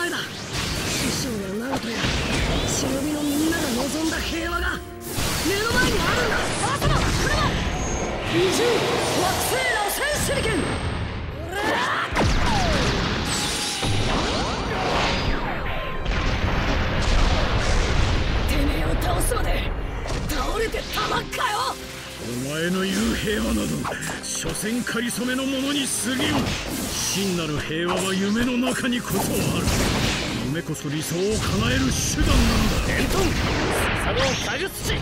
だ。師匠やナルトや忍びのみんなが望んだ平和が目の前にあるんだ。朝だ、これは二重惑星螺旋手裏剣。てめえを倒すまで倒れてたまっかよ。 お前の言う平和など所詮かりそめのものに過ぎん。真なる平和は夢の中にこそある。夢こそ理想を叶える手段なんだ。 伝統佐野火術師。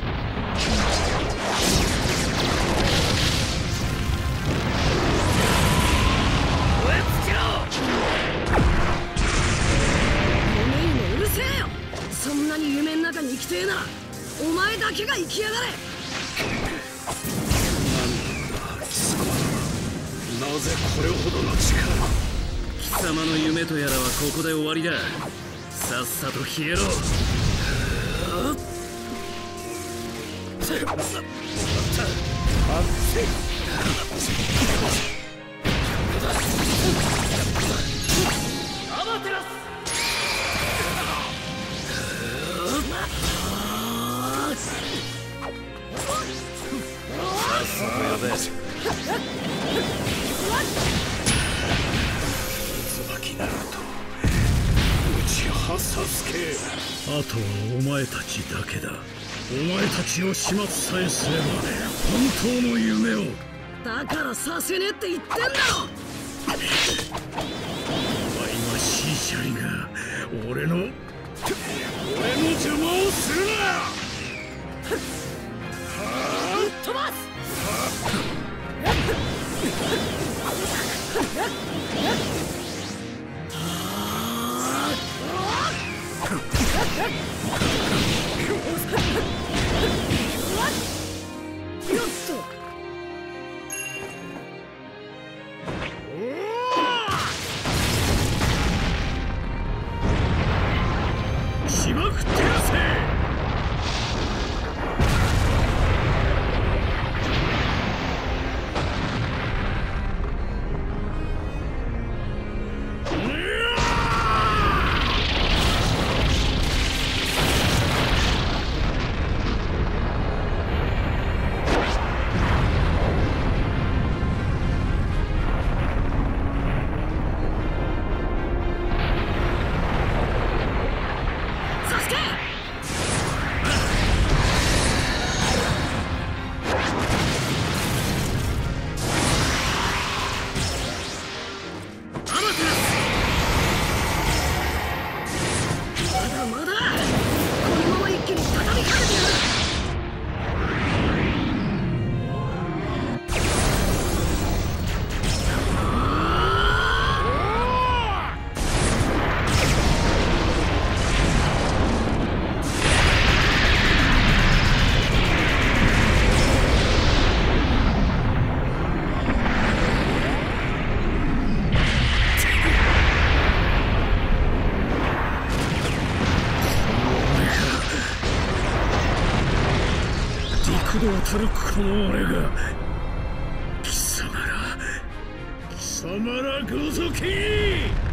燃え尽きろ。 おめえもうるせえよ。そんなに夢の中に生きてえならお前だけが生きやがれ。 なぜこれほどの力。 貴様の夢とやらはここで終わりだ。さっさと消えろ。アマテラス。さっさと呼べ。 椿ナルト、内葉サスケ。あとはお前たちだけだ。お前たちの始末さえすれば本当の夢を。 だからさせねえって言ってんだろ。 忌ましいシャリが俺の邪魔をするな。 飛ばす。よっと。 しまくってやせ。を取るこの俺が貴様らごとき。